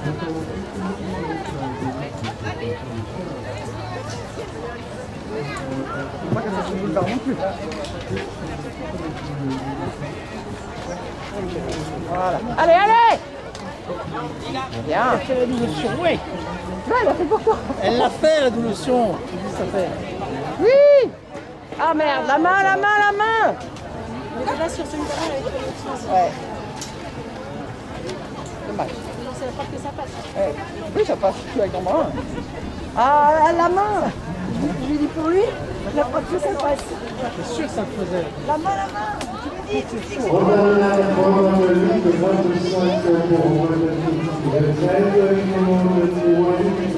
Pas qu'elle fasse une boule d'art non plus. Voilà. Allez, allez! Bien. Elle a fait la dilution, oui. Là, elle a fait pour toi. Elle l'a fait la dilution. Ça fait. Oui! Ah merde, la main, la main, la main! Là, sur celui-là, avec le Ouais. Dommage. c'est la porte que ça passe. Ouais. Oui, ça passe tout avec ton bras. Ah, la main! Je lui dis pour lui, la porte que ça passe. C'est sûr que ça le faisait. La main, la main! Tu me dis, Romain Luc, 25 pour Romain Luc, 13, numéro 21.